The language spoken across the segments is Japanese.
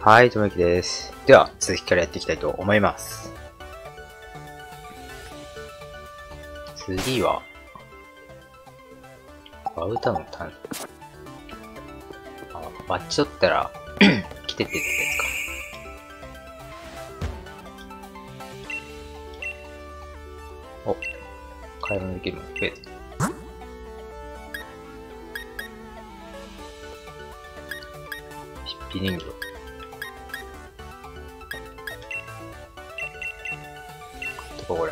はい、ともゆきです。では、続きからやっていきたいと思います。次は、バウタウン探索。バッチ取ったら、来てって言ってたやつか。お、買い物できるもの増えた。ヒッピ人形。これ。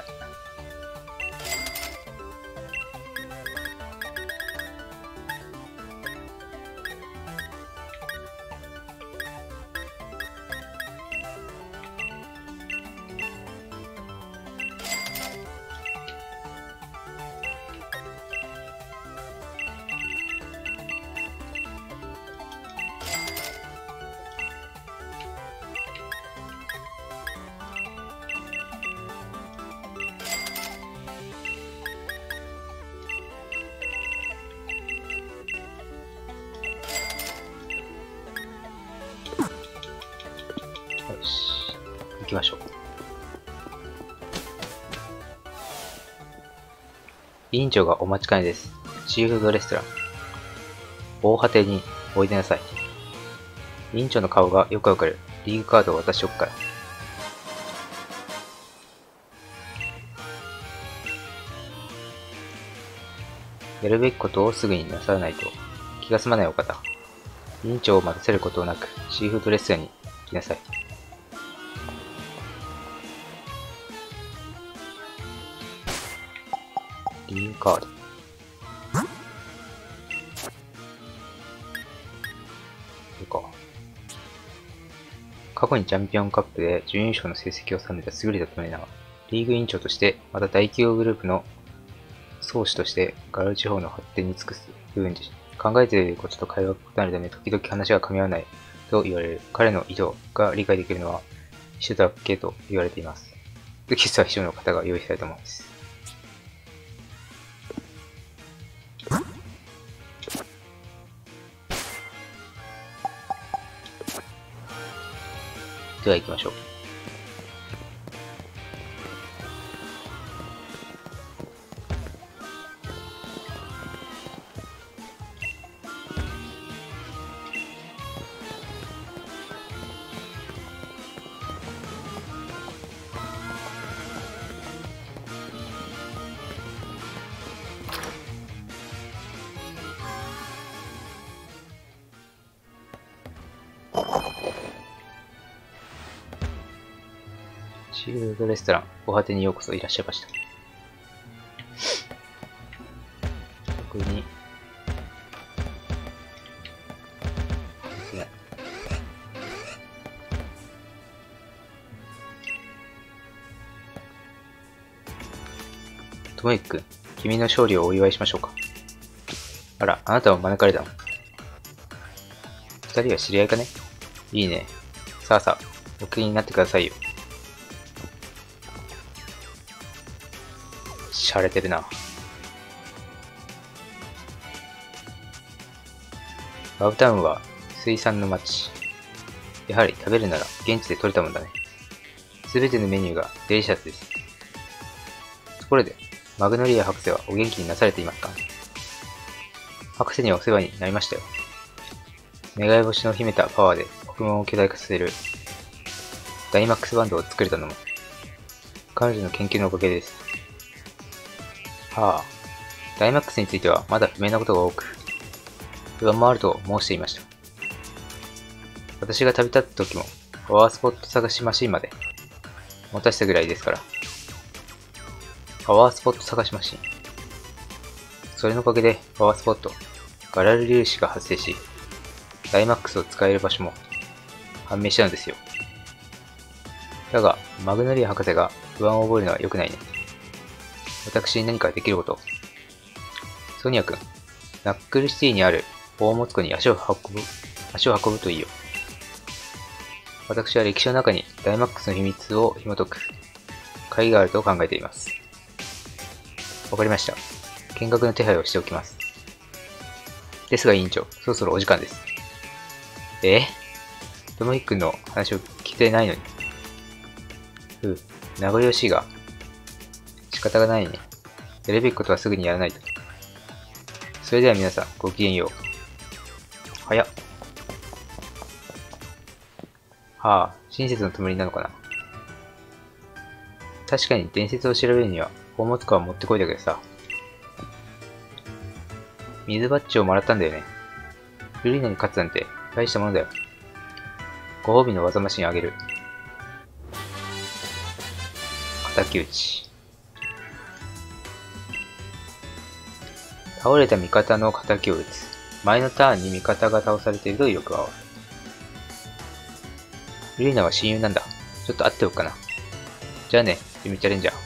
よし、行きましょう。委員長がお待ちかねです。シーフードレストラン。防波堤においでなさい。委員長の顔がよくわかる。リーグカードを渡しておくから。やるべきことをすぐになさらないと気が済まないお方。委員長を待たせることなくシーフードレストランに行きなさい。リーグカード。過去にチャンピオンカップで準優勝の成績を収めた優れたトレーナー、リーグ委員長として、また大企業グループの創始としてガラル地方の発展に尽くす部分時、考えていることと会話が異なるため時々話が噛み合わないと言われる。彼の意図が理解できるのは一度だけと言われています。テキストは秘書の方が用意されたものです。では行きましょう。シールドレストラン、防波堤にようこそいらっしゃいました。特に、ですね。ともゆきくん、君の勝利をお祝いしましょうか。あら、あなたも招かれたの。二人は知り合いかね。いいね。さあさあ、お気になってくださいよ。洒落てるな。バウタウンは水産の町。やはり食べるなら現地で採れたもんだね。すべてのメニューがデリシャスです。ところで、マグノリア博士はお元気になされていますか？博士にはお世話になりましたよ。願い星の秘めたパワーでポケモンを巨大化させるダイマックスバンドを作れたのも彼女の研究のおかげです。はあ、ダイマックスについてはまだ不明なことが多く、不安もあると申していました。私が旅立った時も、パワースポット探しマシンまで持たせたぐらいですから。パワースポット探しマシン。それのおかげで、パワースポット、ガラル粒子が発生し、ダイマックスを使える場所も判明したのですよ。だが、マグノリア博士が不安を覚えるのは良くないね。私に何かできること。ソニア君、ナックルシティにある宝物庫に足を運ぶといいよ。私は歴史の中にダイマックスの秘密を紐解く会があると考えています。わかりました。見学の手配をしておきます。ですが委員長、そろそろお時間です。 ともひくんの話を聞きてないのに。名残惜しいが、仕方がないね。やるべきことはすぐにやらないと。それでは皆さん、ごきげんよう。早っ。はあ、親切のつもりなのかな。確かに伝説を調べるには、宝物庫は持ってこいだけどさ。水バッジをもらったんだよね。ルリーナに勝つなんて、大したものだよ。ご褒美の技マシンあげる。敵討ち。倒れた味方の敵を撃つ。前のターンに味方が倒されているとよく合う。ルリーナは親友なんだ。ちょっと会っておくかな。じゃあね、ユミチャレンジャー。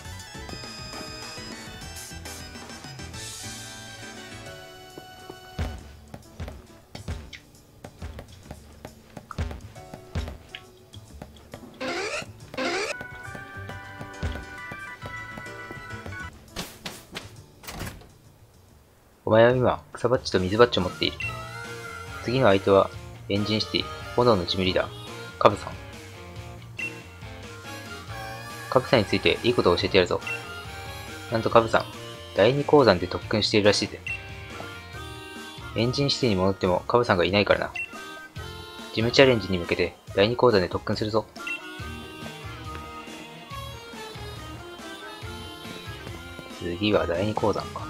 お前は今、草バッジと水バッジを持っている。次の相手は、エンジンシティ、炎のジムリーダー、カブさん。カブさんについていいことを教えてやるぞ。なんとカブさん、第二鉱山で特訓しているらしいぜ。エンジンシティに戻ってもカブさんがいないからな。ジムチャレンジに向けて第二鉱山で特訓するぞ。次は第二鉱山か。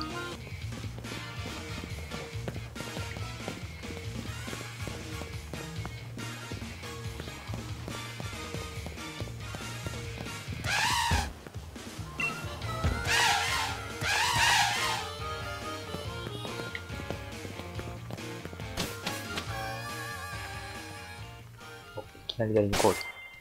いきなり第二鉱山。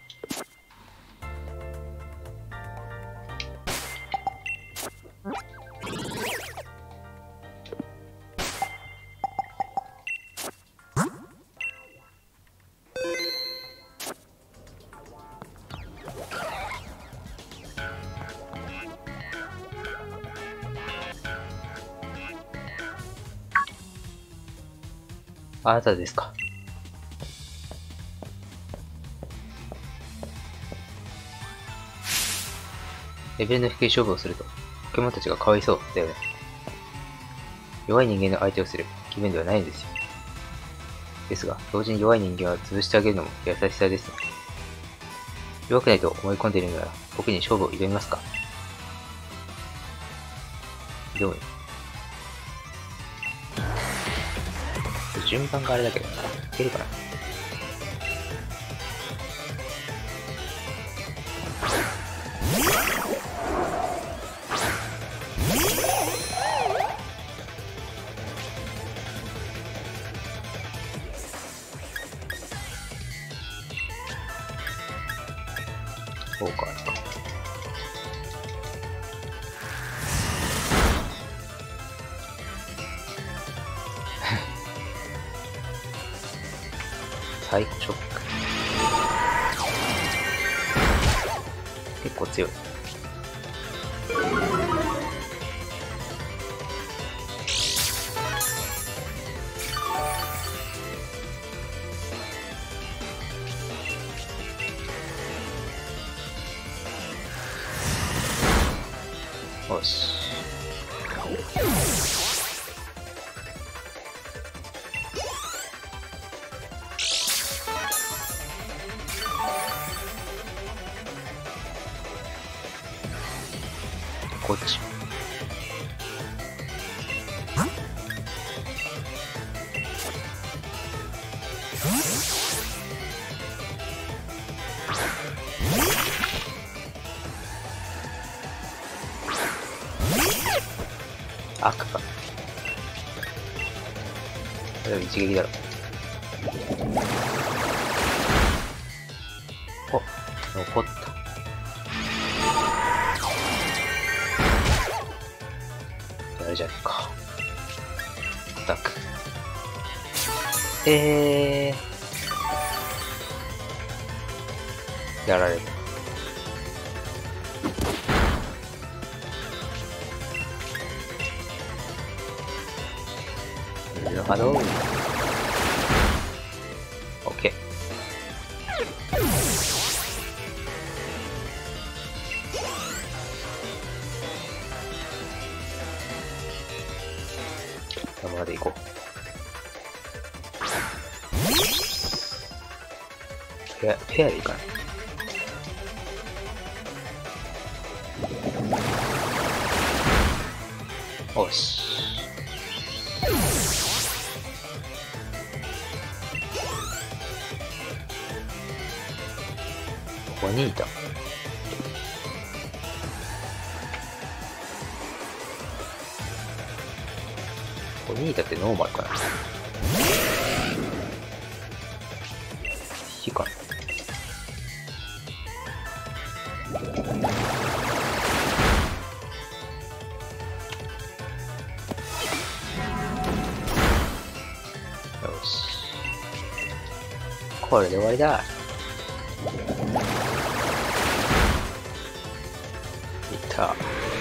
あなたですか。レベルの低い勝負をすると、ポケモンたちがかわいそうだよね。弱い人間の相手をする気分ではないんですよ。ですが、同時に弱い人間は潰してあげるのも優しさですね。弱くないと思い込んでいるなら、僕に勝負を挑みますか？挑む。順番があれだけどな。いけるかな？そうか。サイコショック。結構強い。よし。こっち。赤か。これは一撃だろ。お、残った。あれじゃねえか。アタック。やられる。波動。オッケー。 山まで行こう。フェアでいいかな。よし。ここにいた。ここにいたってノーマルかな。火かな。よし。これで終わりだ。いった。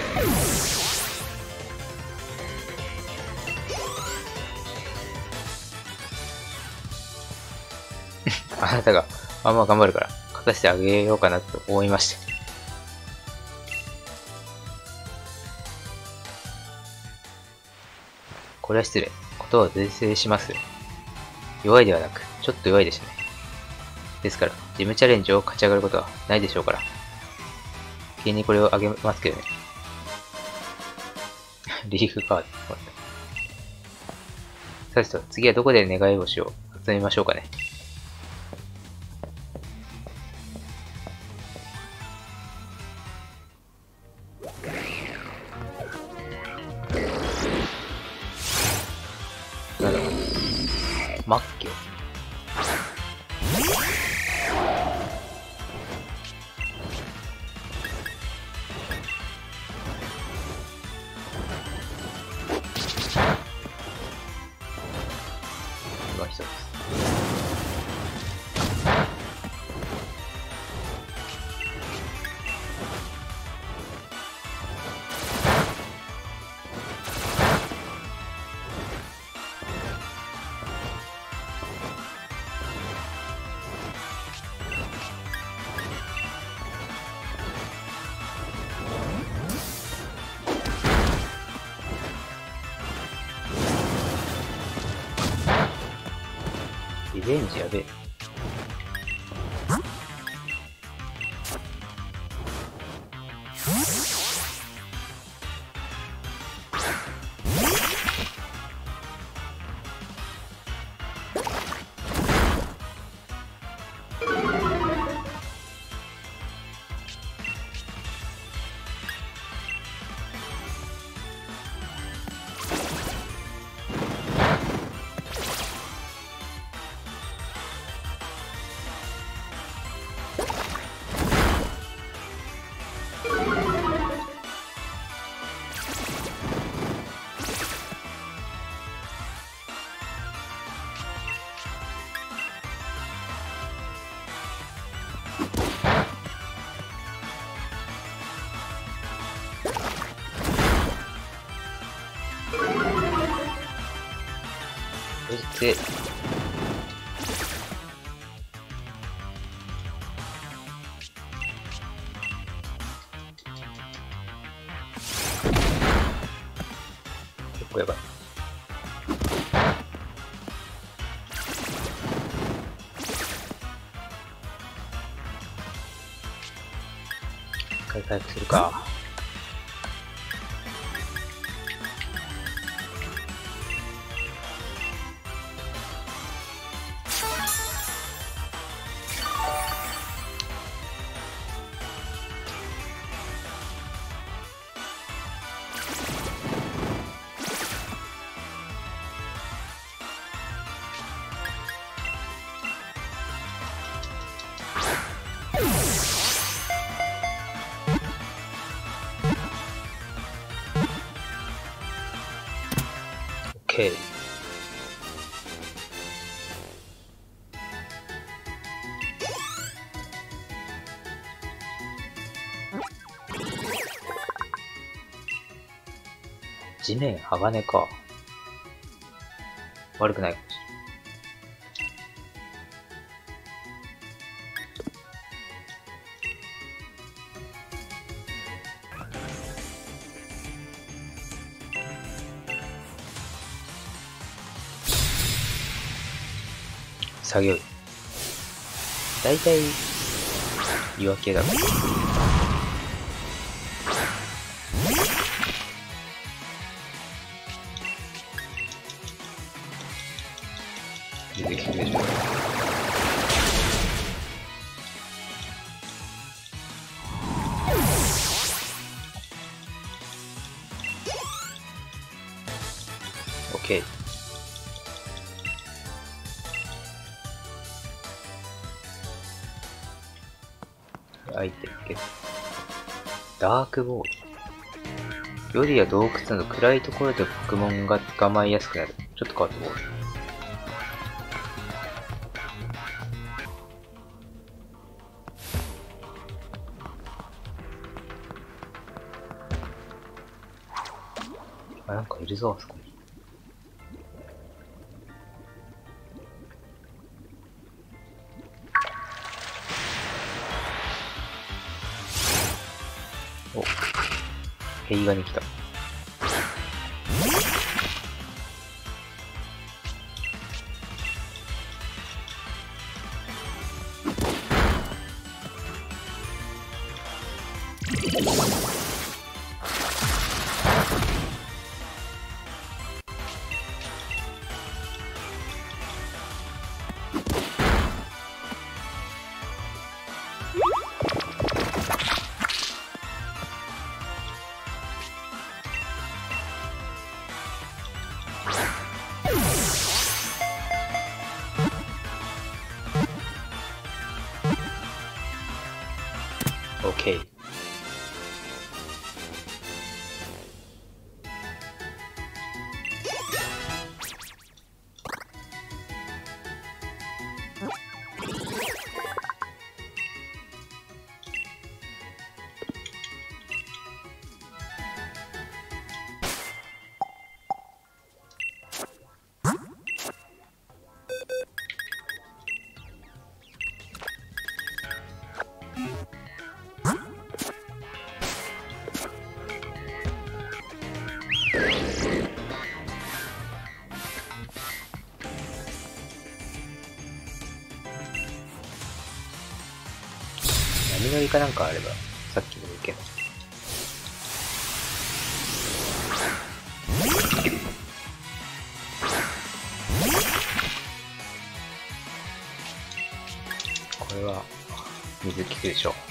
あなたがまあまあ頑張るから勝たせてあげようかなと思いまして。これは失礼。ことを訂正します。弱いではなく、ちょっと弱いでしたね。ですから、ジムチャレンジを勝ち上がることはないでしょうから。急にこれをあげますけどね。リーフカード。さてと、次はどこで願い星を集めましょうかね。なんだろう。マッキョ。今一つ。リベンジやべえ。そして、結構やばい。一回回復するか。OK。地面鋼か。悪くないかもしれない。 作業員。だいたい岩系だろ。出てきてるでしょ。オッケー。アイテムゲット。ダークボール。夜や洞窟など暗いところでポケモンが捕まえやすくなる。ちょっと変わったボール。あ、なんかいるぞ、あそこに。お、ヘイガに来た。オッケー。波乗りかなんかあれば、さっきの受け。これは、水効くでしょう。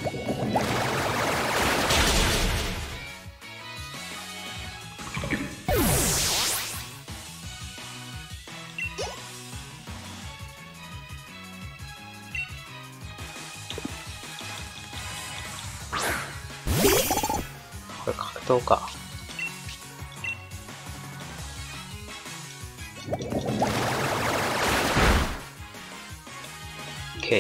これ格闘か。OK。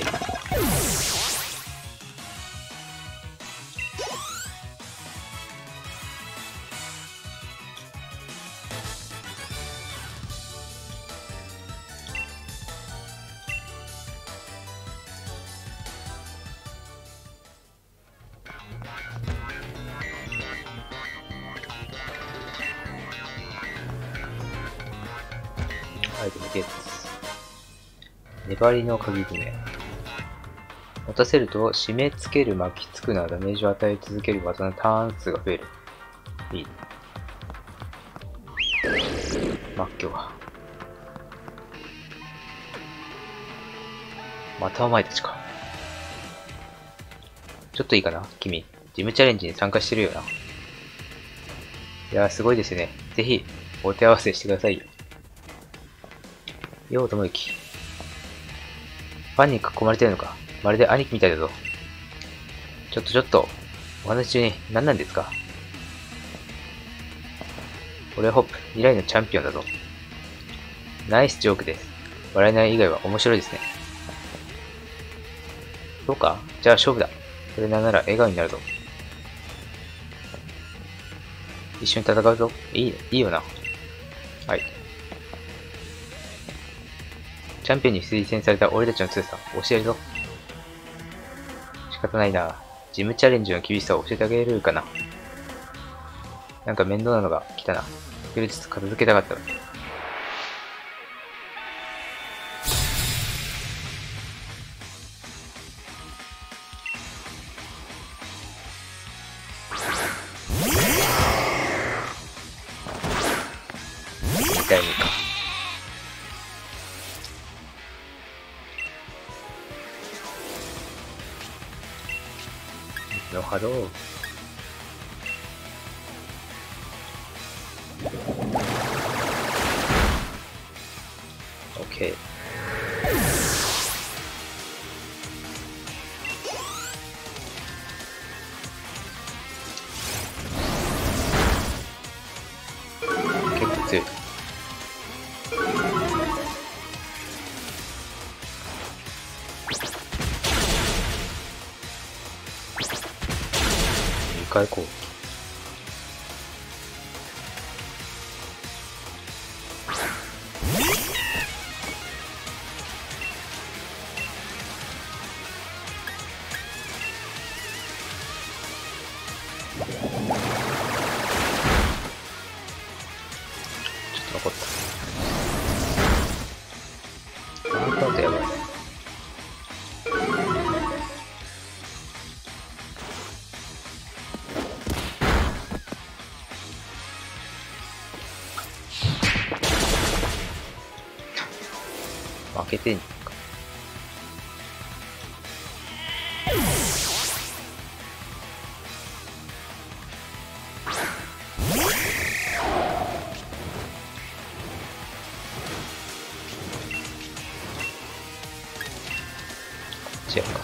アイテムゲット。粘りの鍵爪。持たせると締め付ける、巻きつくなダメージを与え続ける技のターン数が増える。いい。末強は。またお前たちか。ちょっといいかな君。ジムチャレンジに参加してるよな。いやーすごいですよね。ぜひ、お手合わせしてくださいよ。ようともゆき。ファンに囲まれてるのか。まるで兄貴みたいだぞ。ちょっと、お話中に何なんですか？俺はホップ、未来のチャンピオンだぞ。ナイスジョークです。笑えない以外は面白いですね。そうか？じゃあ勝負だ。それなら笑顔になるぞ。一緒に戦うぞ。いいよな。はい。チャンピオンに推薦された俺たちの強さ、教えるぞ。仕方ないな。ジムチャレンジの厳しさを教えてあげるかな。なんか面倒なのが来たな。休日片付けたかったのに。 タイムか。水の波動。OK。結構強い。2回攻撃。残った。ワンカウントやばい。負けてんのか。違うか。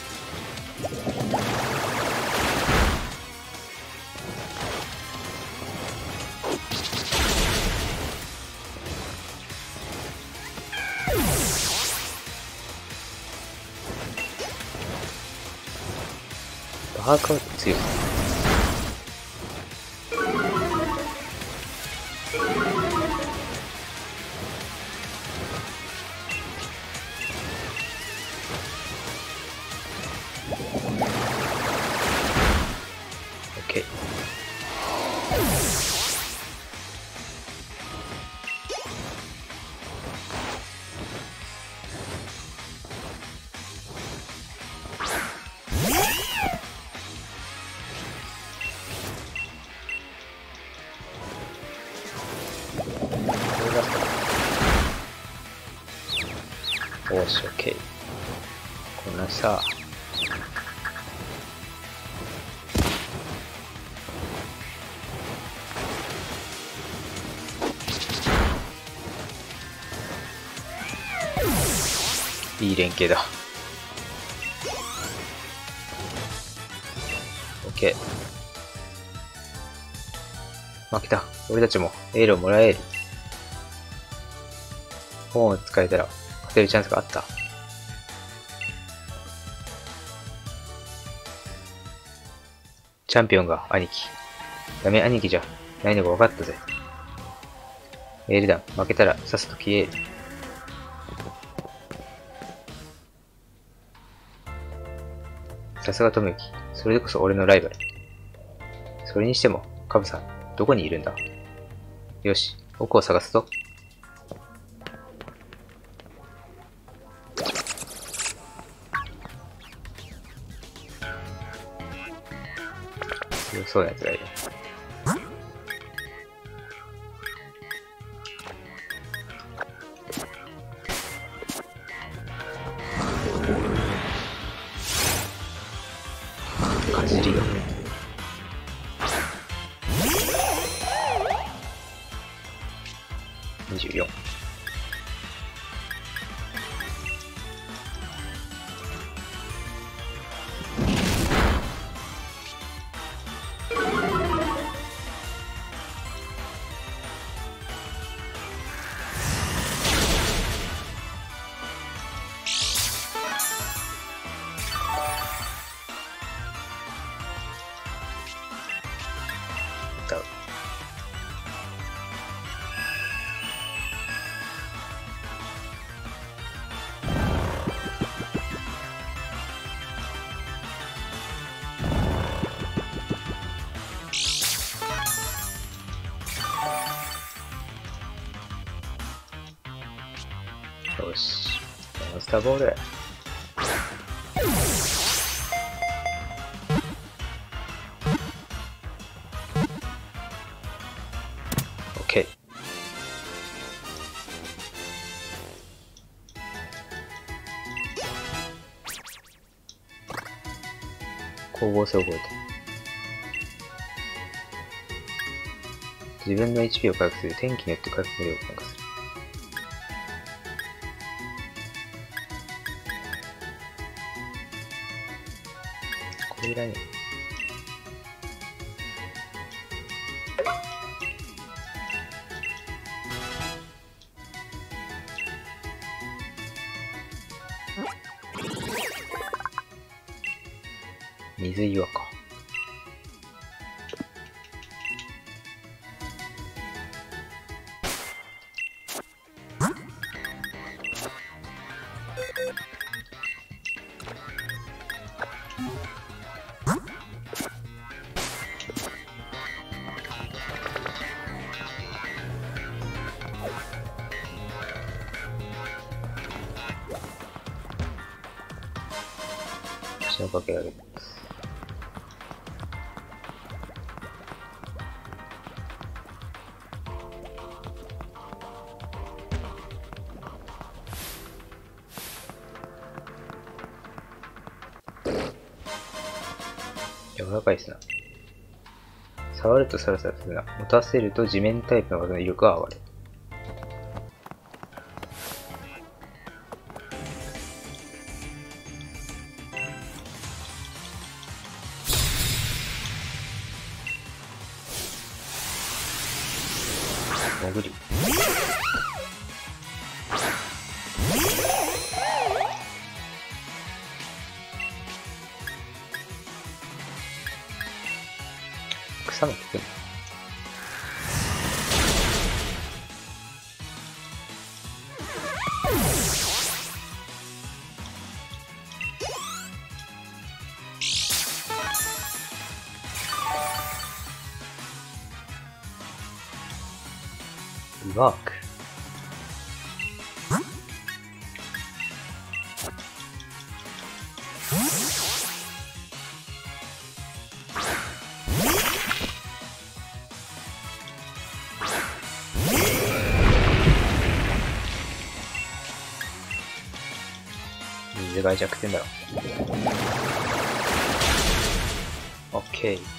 バーカウント強い。OK。おし、OK。こんなさ、いい連携だ。OK。負けた。俺たちもエールをもらえる。本を使えたら勝てるチャンスがあった。チャンピオンが兄貴。ダメ兄貴じゃないのが分かったぜ。エール団、負けたらさっさと消える。さすがトムユキ。それでこそ俺のライバル。それにしても、カブさん、どこにいるんだ？よし、奥を探すぞ。強そうなやつがいる。かじりが。24。よし。モンスターボール。OK。 光合成を覚えた。自分の HP を回復する。天気によって回復量を変化する。これいらねえ。水岩か。足をかけられる。柔らかい砂。触るとサラサラするな。持たせると地面タイプの技の威力が上がる。潜り。草も効くんだ。ワーク。水が弱点だろ。オッケー。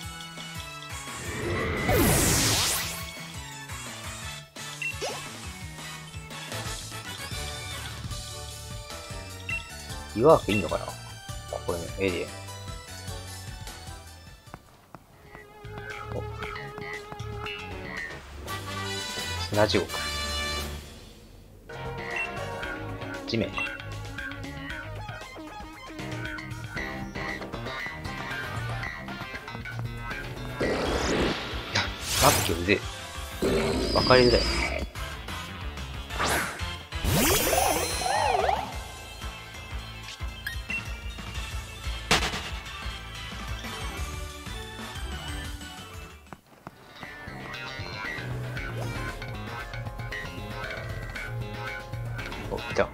リワークいいのかな、ここのエリア。お、砂地獄。地面か。マッキョうぜえ。分かりづらい。お、来た。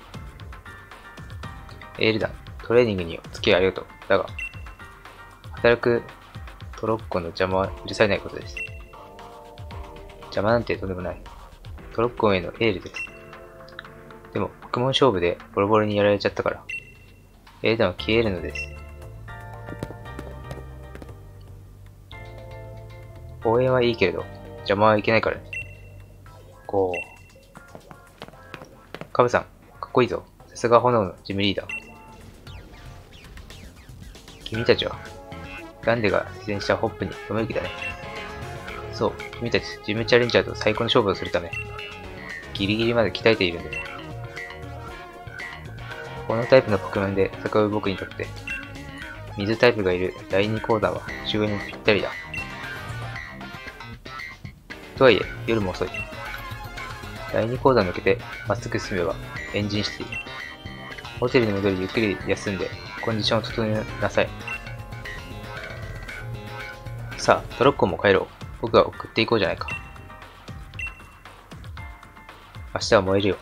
エール団、トレーニングにお付き合いありがとう。だが、働くトロッコの邪魔は許されないことです。邪魔なんてとんでもない。トロッコへのエールです。でも、ポケモン勝負でボロボロにやられちゃったから、エール団は消えるのです。応援はいいけれど、邪魔はいけないからね。こう。カブさん、かっこいいぞ。さすが炎のジムリーダー。君たちは、ランデが出演したホップに嫁行きだね。そう、君たち、ジムチャレンジャーと最高の勝負をするため、ギリギリまで鍛えているんだよ。このタイプのポケモンで戦う僕にとって、水タイプがいる第2鉱山は周囲にぴったりだ。とはいえ、夜も遅い。第2鉱山抜けてまっすぐ進めばエンジンシティ。ホテルに戻りゆっくり休んでコンディションを整えなさい。さあ、トロッコも帰ろう。僕が送っていこうじゃないか。明日は燃えるよ。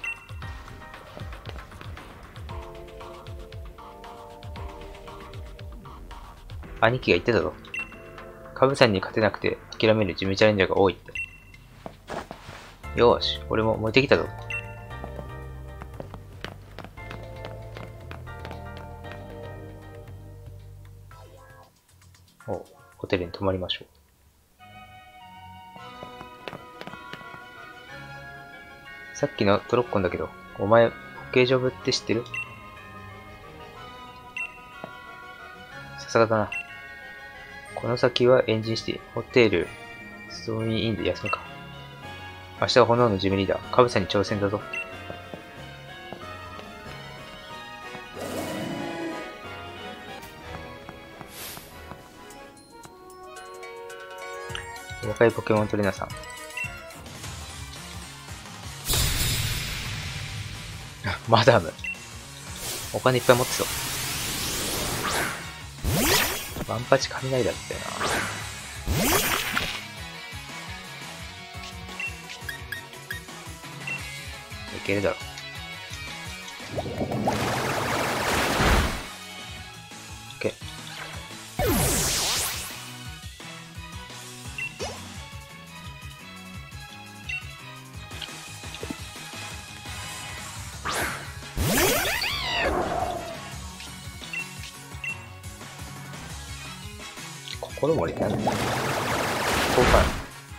兄貴が言ってたぞ。カブさんに勝てなくて諦めるジムチャレンジャーが多いって。よーし、俺も燃えてきたぞ。 お、ホテルに泊まりましょう。さっきのトロッコンだけど、お前、ホッケージョブって知ってる？さすがだな。この先はエンジンシティ、ホテル、ストーミーインで休むか。明日は炎のジムリーダー、カブサに挑戦だぞ。若いポケモントレーナーさん。マダム。お金いっぱい持ってそう。ワンパチ雷だったよな。いけるだろ。オッケー。心盛りなんだ。ここかな。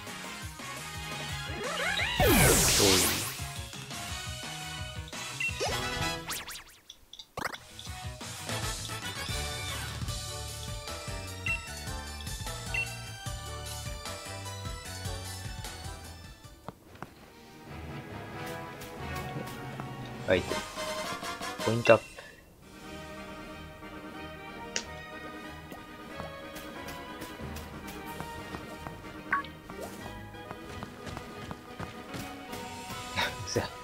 はい。ポイントアップ。そや。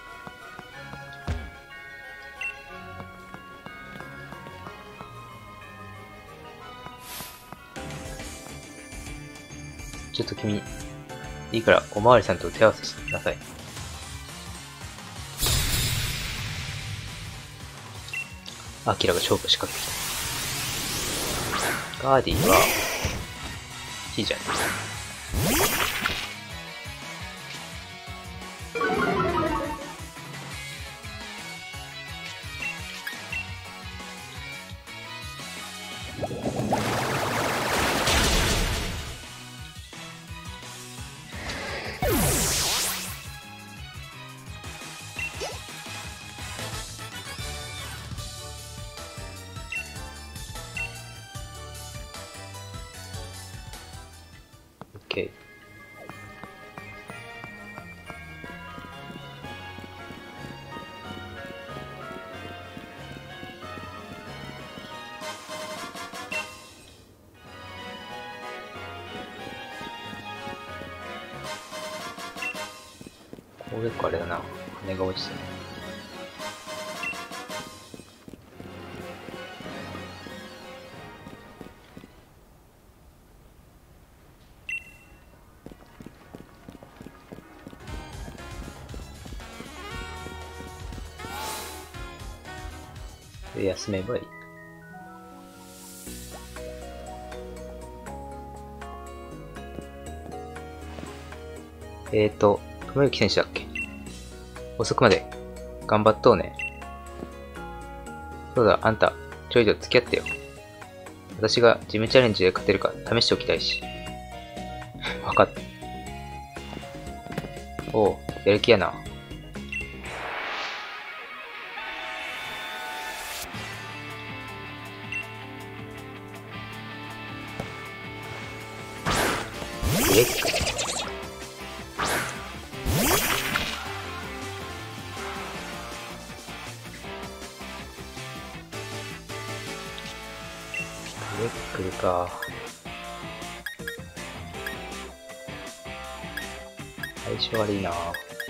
ちょっと君、いいからおまわりさんと手合わせしなさい。アキラが勝負仕掛けてきた。ガーディは、いいじゃん。OK。これ結構あれだな。羽が落ちてる。で、休めばいい。友之選手だっけ？遅くまで頑張っとうね。そうだ、あんた、ちょいと付き合ってよ。私がジムチャレンジで勝てるか試しておきたいし。わかった。おう、やる気やな。え？ブレックルか。相性悪いな。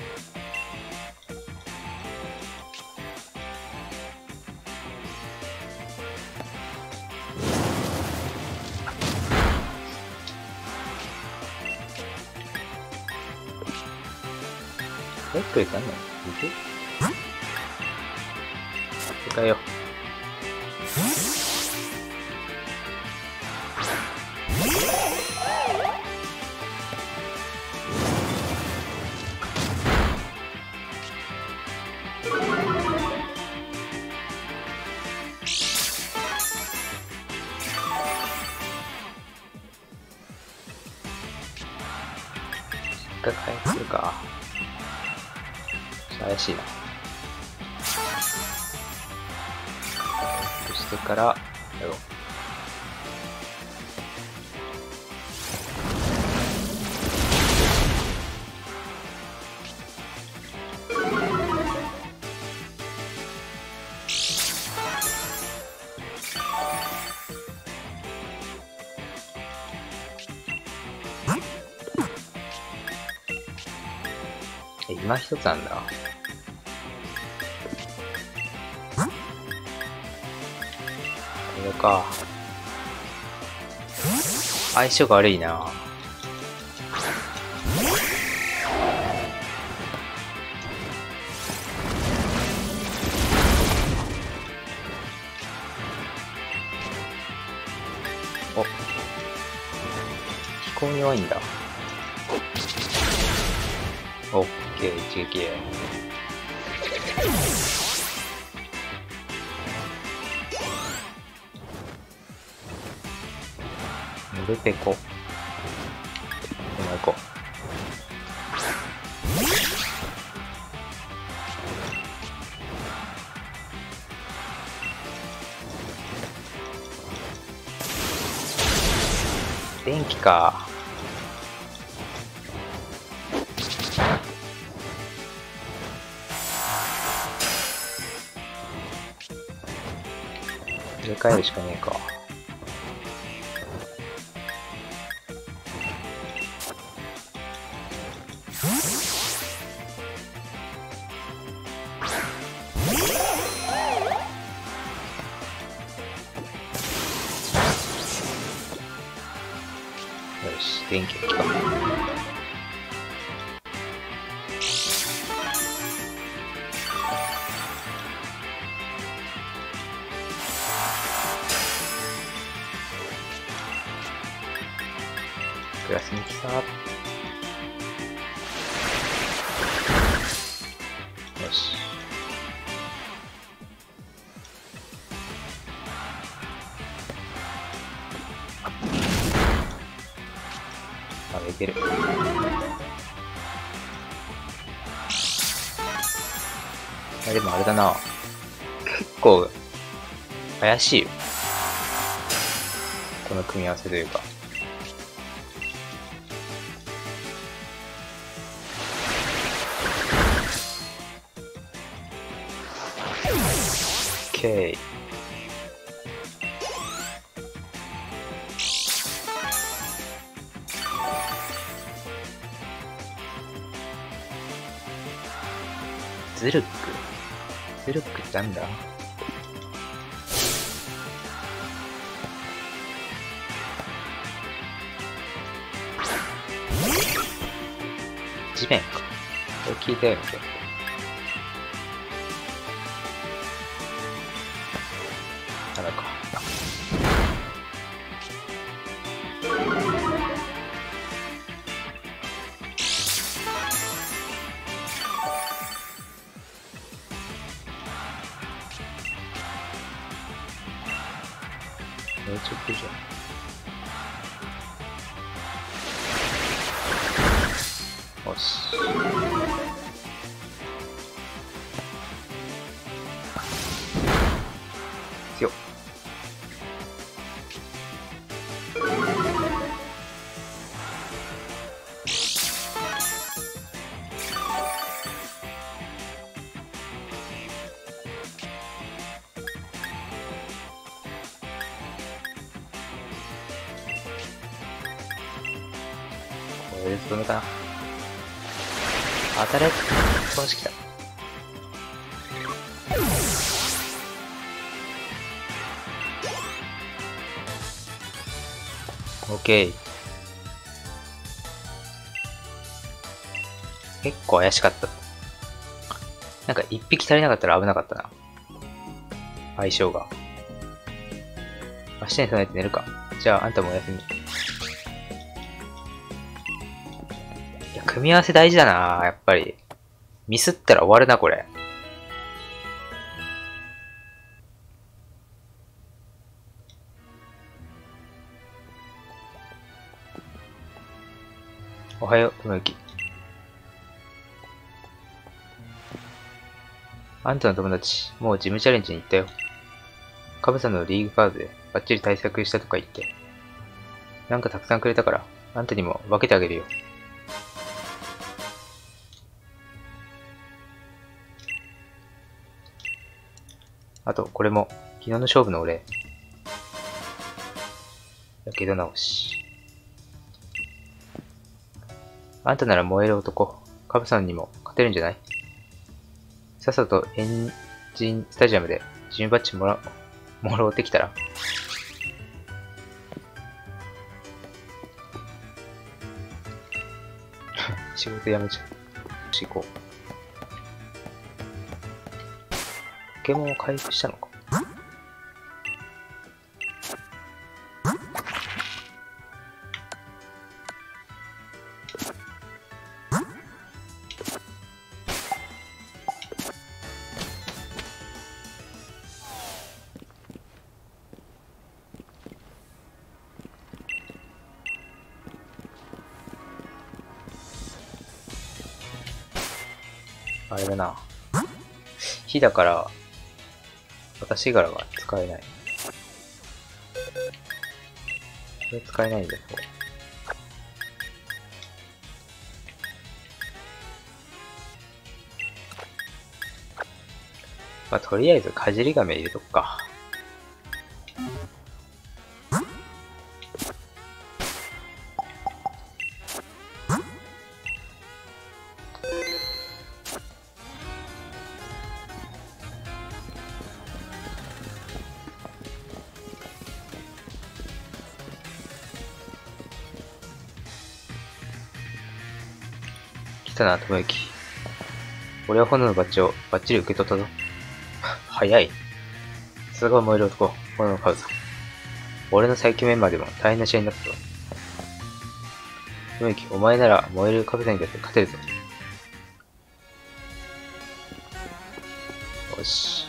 ブレックルってなんだ？水？世界よ。 回回復するか。ちょっと怪しいな。そしてからやろう。今一つなんだ。これか。相性が悪いな。お、飛行に弱いんだ。オッケー、一撃。ヌルペコ。今行こう。電気か。入れ替えるしかねえか。よし、電気が来た。プラスに来た。よし。あ、いける。あ、でもあれだな。結構、怪しいよ。この組み合わせというか。OK。ズルックズルックってなんだ？地面か。これ聞いたよね、結構。あらか。ちょっとじゃん。よし。強っ。これでどめかな。当たれ。少し来た。オッケー。結構怪しかった。なんか一匹足りなかったら危なかったな。相性が。明日に備えて寝るか。じゃあ、あんたもおやすみ。いや、組み合わせ大事だな、やっぱり。ミスったら終わるな、これ。おはよう、ともゆき。 あんたの友達、もうジムチャレンジに行ったよ。カブさんのリーグカードでバッチリ対策したとか言って。なんかたくさんくれたから、あんたにも分けてあげるよ。あと、これも、昨日の勝負のお礼。やけど直し。あんたなら燃える男、カブさんにも勝てるんじゃない？さっさとエンジンスタジアムでジムバッジもろってきたら？仕事辞めちゃう。行こう。ポケモンを回復したのか？あれだな。火だから、私柄が使えない。これ使えないんだけど。まあ、とりあえず、かじり亀入れとくか。来たな、友之。俺は炎のバッジをバッチリ受け取ったぞ。早い。さすが燃える男、炎のカウさん。俺の最強メンバーでも大変な試合になったぞ。友之、お前なら燃えるカブさんにだって勝てるぞ。よし。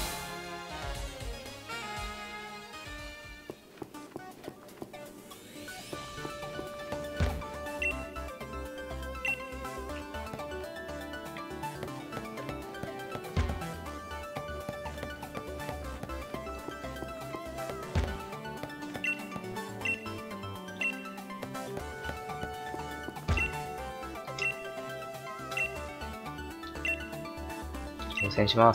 挑戦します。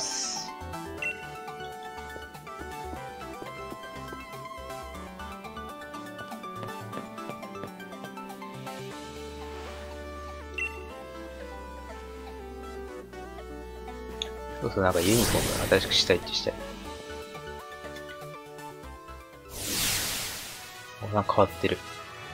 そうそう、なんかユニフォーム新しくしたいってして。なんか変わってる。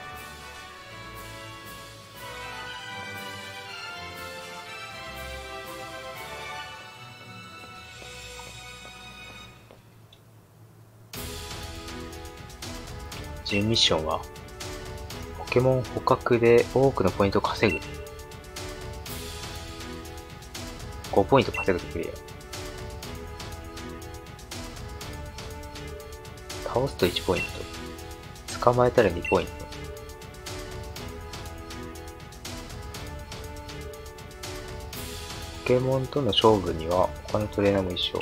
準ミッションは、ポケモン捕獲で多くのポイントを稼ぐ。5ポイント稼ぐとクリア。倒すと1ポイント。捕まえたら2ポイント。ポケモンとの勝負には他のトレーナーも一緒。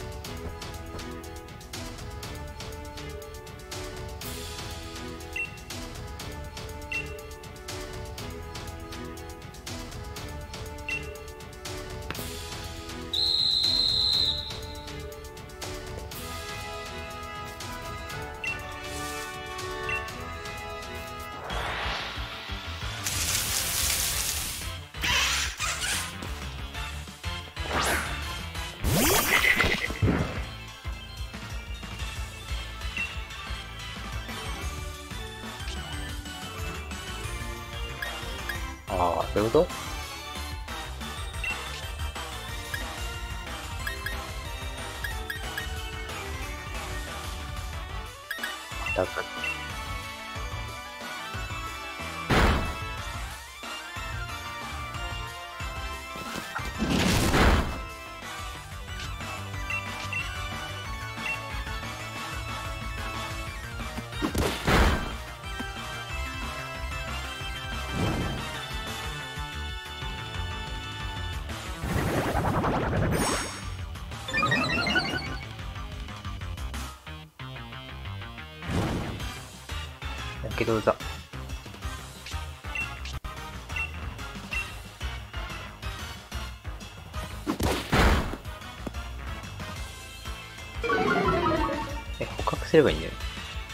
ああ、そういうこと？アタック。 やけどだ。捕獲すればいいんだよね。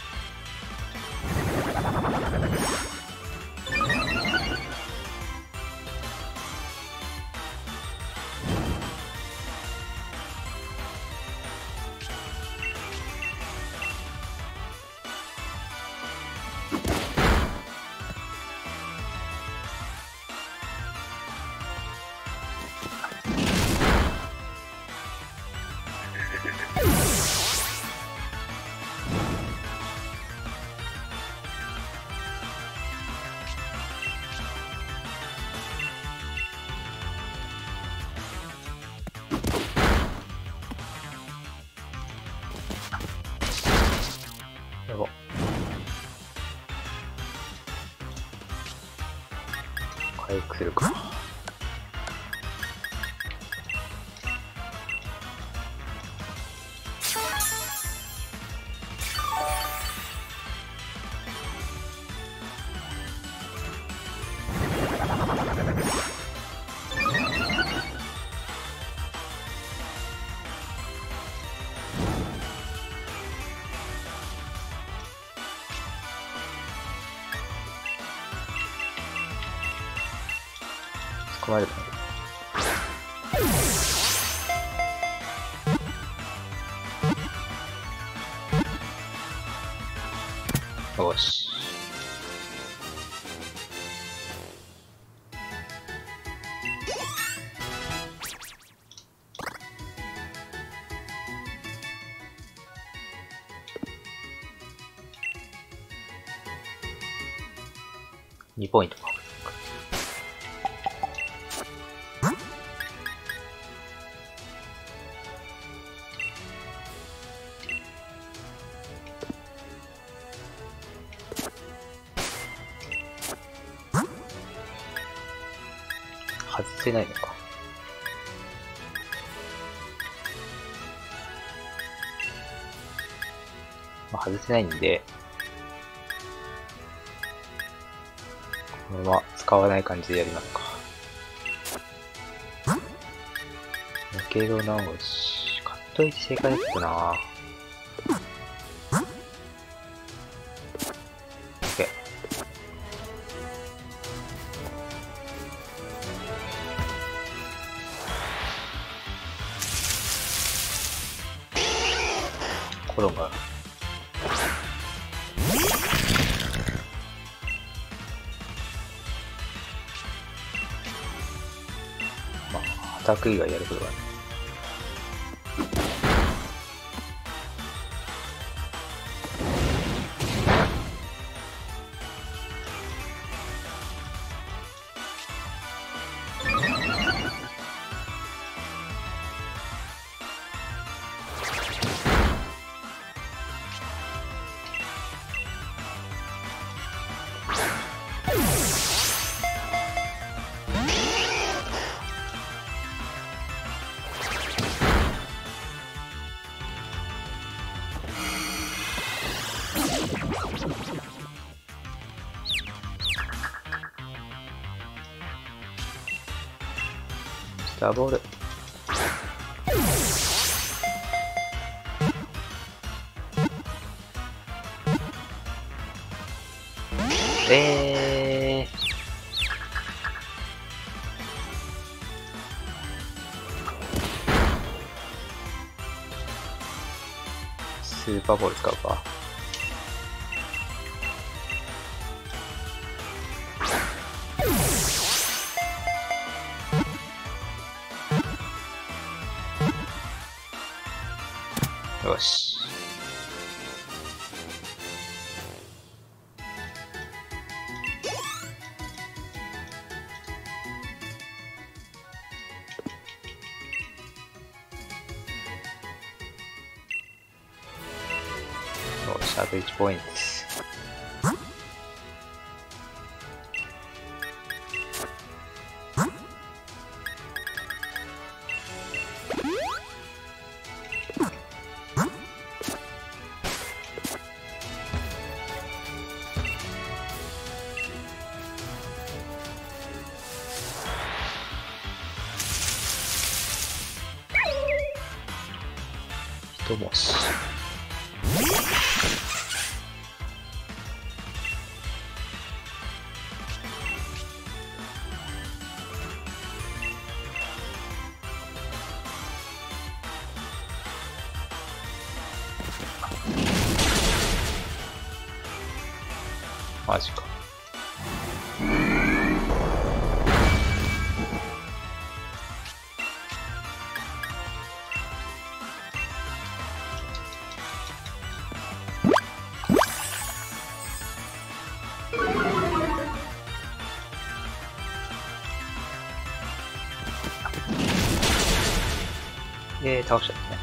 やば。回復するか。捕まえるかな。よし。2ポイントか。外せないのか。まあ、外せないんで、このまま使わない感じでやりますか。やけど直し、カット1正解だったな。OK。コロンがアタック以外やることがない。スターボール。スーパーボール使うか。よし。よし、あと1ポイントです。 ともし。マジか。倒しちゃったね。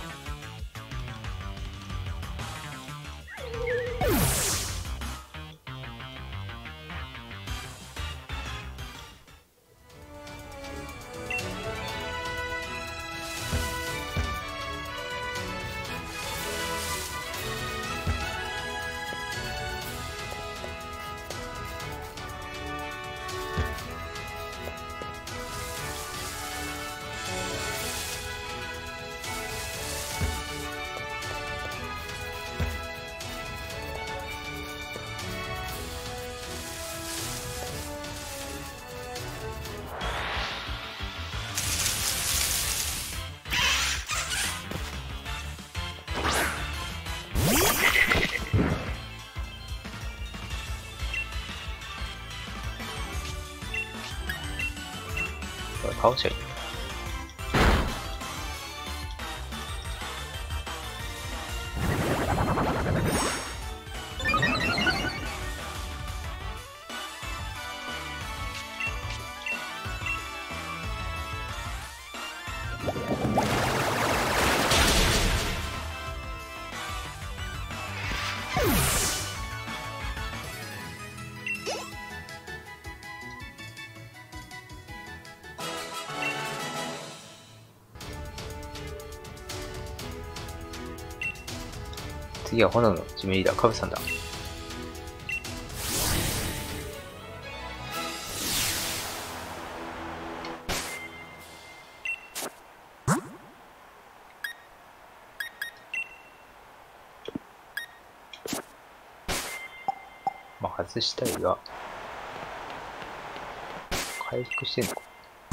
倒しちゃいい。次は炎のジムリーダーカブさんだ。まあ外したいが回復してんのか。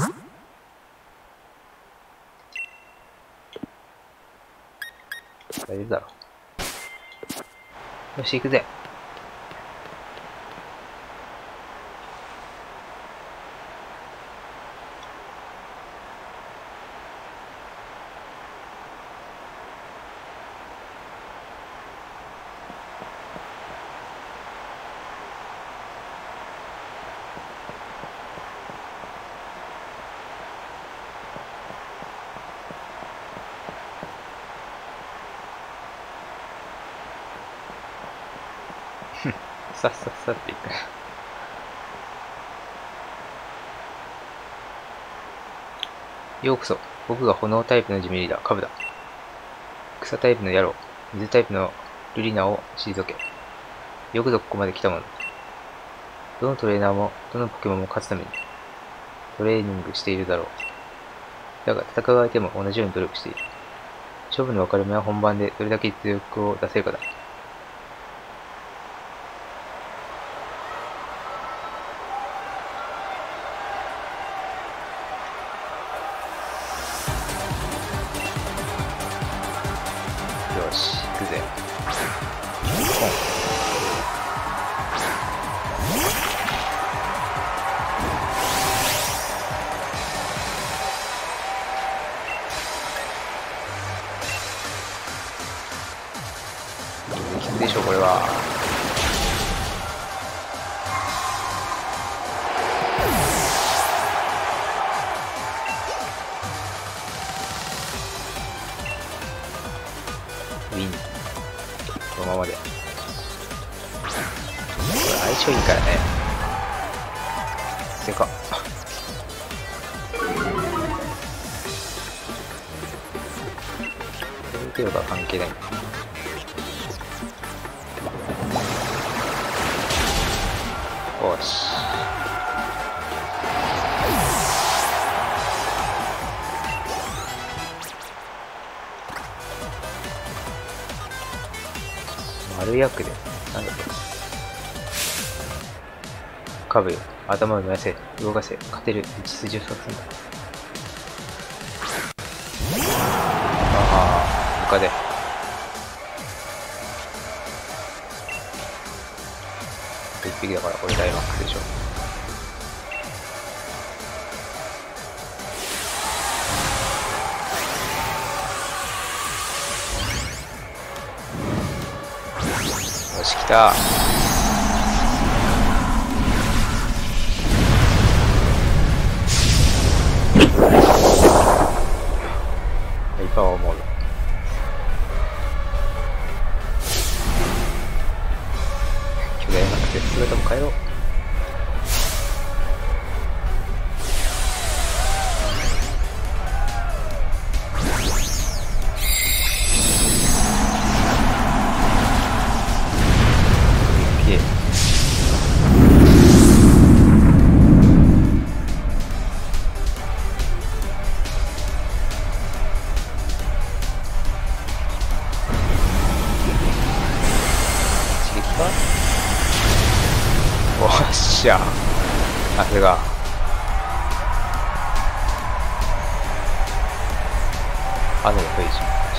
大丈夫だろう。よし、行くぜ。さっさっさっていく。ようこそ。僕が炎タイプのジムリーダー、カブだ。草タイプのヤロウ、水タイプのルリナを退け。よくぞここまで来たもの。どのトレーナーも、どのポケモンも勝つために、トレーニングしているだろう。だが、戦う相手も同じように努力している。勝負の分かれ目は本番でどれだけ実力を出せるかだ。よし、行くぜ。きついでしょ、これは。ウィン。このままで。これ相性いいからね。でかっ。程度は関係ないんだ。よし。 丸いアックで。なんだこれ。カブよ。頭を燃やせ。動かせ。勝てる道筋を探すんだ。ああ、床で。一匹だからこれ大マックスでしょ。よし、来た。ハイパワーモード。巨大なくて姿も変えろ。おっしゃ。さすが。雨のページ。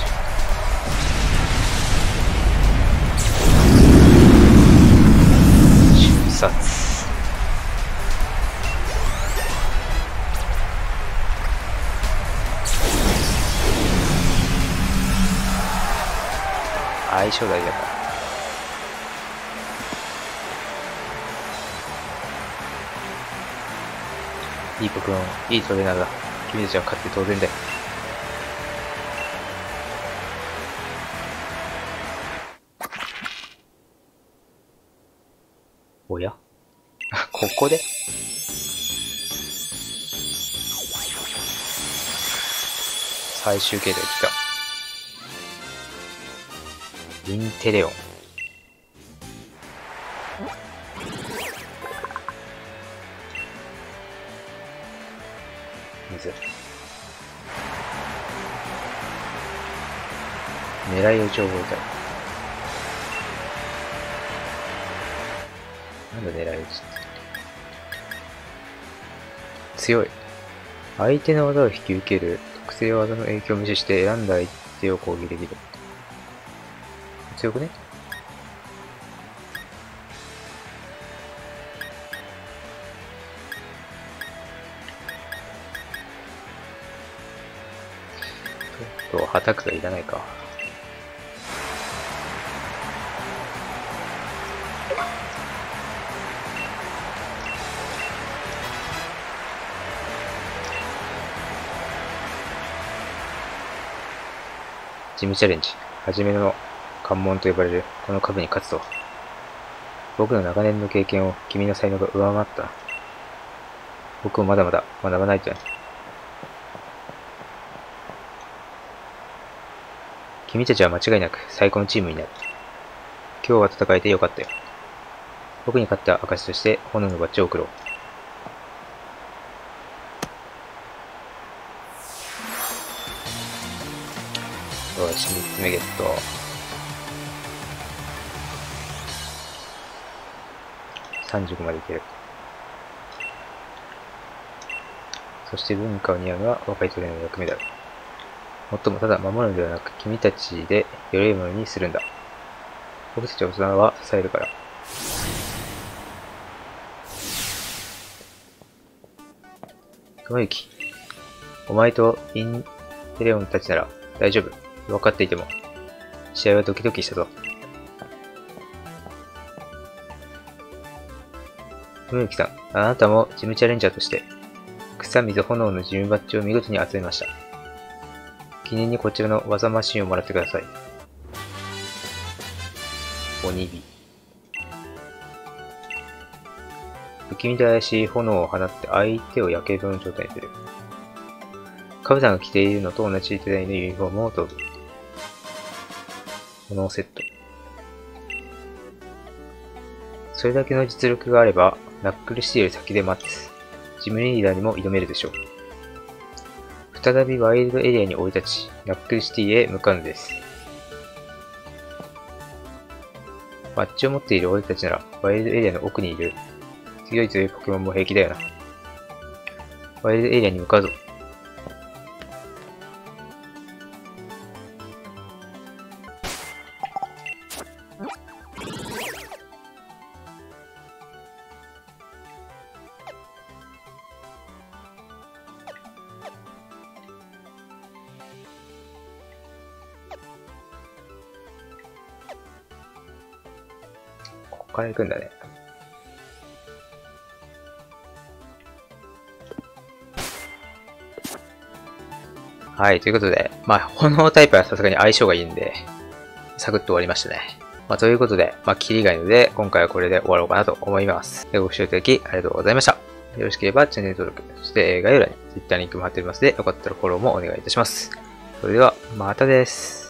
瞬殺。相性大事だから。いい子くん、いいトレーナーだ。君たちは勝って当然だよ。おやここで最終形態来た。インテレオン。水。狙い撃ちを覚えたい。なんだ狙い撃ちって。強い。相手の技を引き受ける。特性技の影響を無視して選んだ相手を攻撃できる。強くね？ちょっと、はたくがいらないか。ジムチャレンジ。はじめの関門と呼ばれるこの株に勝つと。僕の長年の経験を君の才能が上回った。僕もまだまだ学ばないとね。君たちは間違いなく最高のチームになる。今日は戦えてよかったよ。僕に勝った証として炎のバッジを送ろう。よし、3つ目ゲット。35までいける。そして文化を担うのは若いトレーナーの役目だ。もっともただ守るのではなく、君たちでより良いものにするんだ。僕たち大人は支えるから。友之、お前とインテレオンたちなら大丈夫。分かっていても、試合はドキドキしたぞ。友之さん、あなたもジムチャレンジャーとして、草水炎のジムバッジを見事に集めました。記念にこちらの技マシンをもらってください。鬼火。不気味で怪しい炎を放って相手をやけどの状態にする。カブさんが着ているのと同じデザインのユニフォームをどうぞ。炎セット。それだけの実力があれば、ナックルシティより先で待つ。ジムリーダーにも挑めるでしょう。再びワイルドエリアに降り立ち、ナックルシティへ向かうのです。 マッチを持っている俺たちなら、ワイルドエリアの奥にいる。強い強いポケモンも平気だよな。ワイルドエリアに向かうぞ。ここから行くんだね。はい、ということで、炎タイプはさすがに相性がいいんで、サクッと終わりましたね。ということで、キリがいいので、今回はこれで終わろうかなと思います。ご視聴いただきありがとうございました。よろしければチャンネル登録、そして概要欄に Twitter リンクも貼っておりますので、よかったらフォローもお願いいたします。それでは、またです。